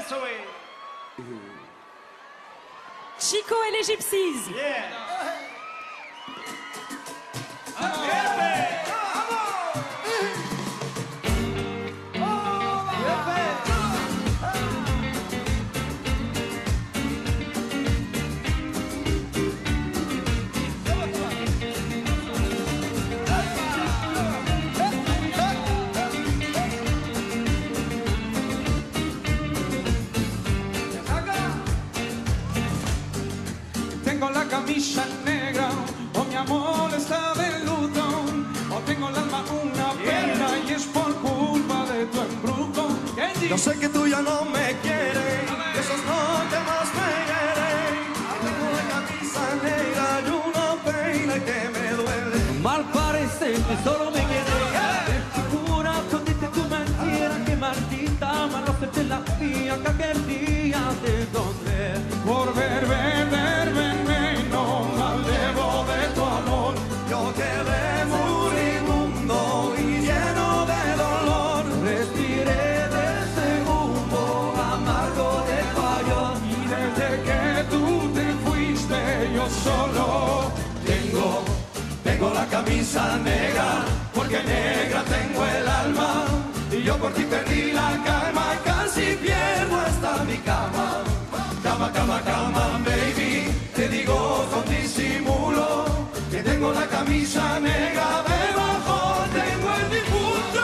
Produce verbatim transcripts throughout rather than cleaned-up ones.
dance away. Chico et les Gypsies. Yeah. Tengo la camisa negra, o mi amor está de luto, o tengo el alma una pena y es por culpa de tu embrujo. Yo sé que tú ya no me quieres, que esos no te más me hieren. Tengo la camisa negra y una pena que me duele. Mal parece que solo me quedé figura con dice tu mentira, que maldita mano se te la mía, que aquel día te encontré. Por ver, ver, ver, veneno, mal debo de tu amor. Yo quedé moribundo y lleno de dolor. Respiré de ese humo amargo de tu adiós. Y desde que tú te fuiste yo solo Tengo, tengo la camisa negra, porque negra tengo el alma. Y yo por ti perdí la calma, casi pierdo hasta mi cama. Cama, cama, cama, baby, te digo con disimulo que tengo la camisa negra, debajo tengo el difunto.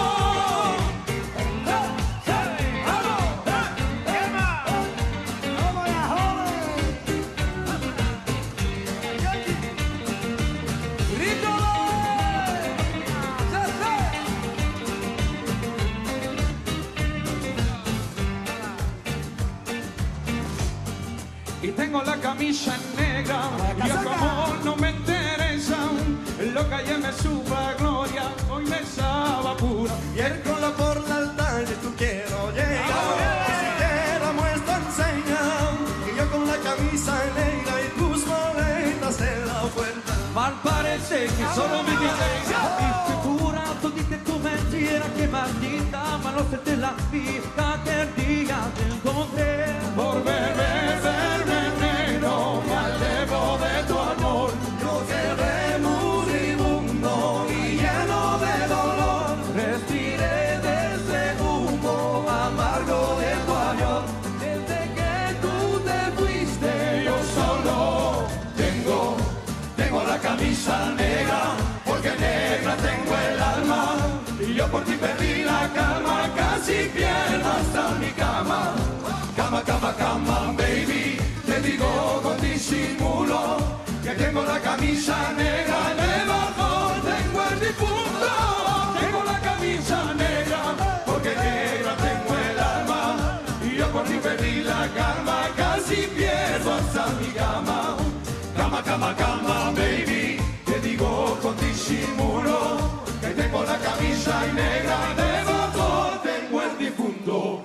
y tengo la camisa negra. Y el amor no me interesa, lo que ayer me suba gloria, hoy me sabe pura. Miércoles por la tarde tú quiero llegar, ni siquiera muestra enseña, que yo con la camisa negra y tus maletas en la puerta. Mal parece que solo me quedé y figura tú dice tu mentira, que maldita mano se te la fija, que el día te encontré. Por beber del veneno, mal debo de tu amor. Yo quedé moribundo y lleno de dolor. Respiré de ese humo amargo de tu adiós. Desde que tú te fuiste Yo solo tengo, tengo la camisa negra, porque negra tengo el alma. Y yo por ti perdí la calma, casi pierdo hasta mi cama. Cama, cama, cama, baby, te digo con disimulo que tengo la camisa negra, debajo tengo el difunto. Tengo la camisa negra, porque negra tengo el alma. Y yo por ti perdí la calma, casi pierdo hasta mi cama. Cama, cama, cama, baby, te digo con disimulo que tengo la camisa negra, debajo tengo el difunto.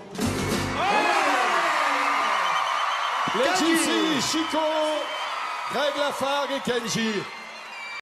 Les Gypsies, Chico, Greg Lafargue et Kenji.